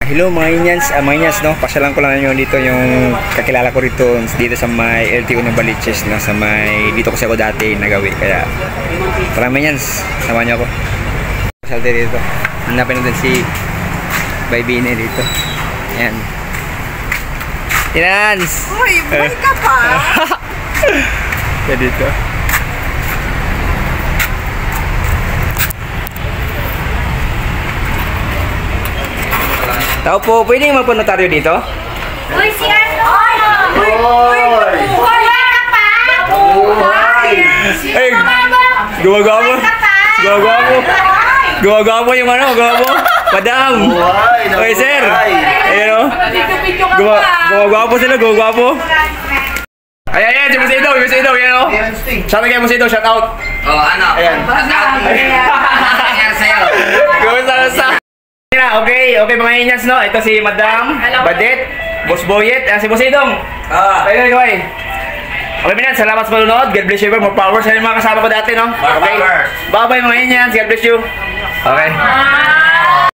Hello mga Inyans, no? Pasyalan ko lang nyo dito yung kakilala ko rito sa may LTO ng Baliches, no? Sa may, dito kasi ako dati nagawi, kaya tara mga Inyans, samahan nyo ako. Pasyal tayo dito, hanapin natin si Baybine dito. Ayan. Inyans! Uy, balik ka pa! Kaya dito. Tao po, pwede yung magpanotaryo dito? Uy, si ano? Uy! Wala ka pa! Ay! Gawa-gawa! Gawa-gawa! Gawa-gawa yung ano, gawa-gawa! Madam! Uy, sir! Ayan o! Gawa-gawa po sila, gawa-gawa po! Ayan, si Musido, yan o! Shout out kayo Musido, shout out! Oh, ano? Ayan. Ayan sa'yo. Kumusta? Okay mga Inyans, no? Ito si Madam Badet, Boss Boyet, si Boss Idong. Okay. Okay mga salamat sa panonood. God bless you, more power sa mga kasama ko dati, no? Okay. Bye-bye mga Inyans, God bless you. Okay.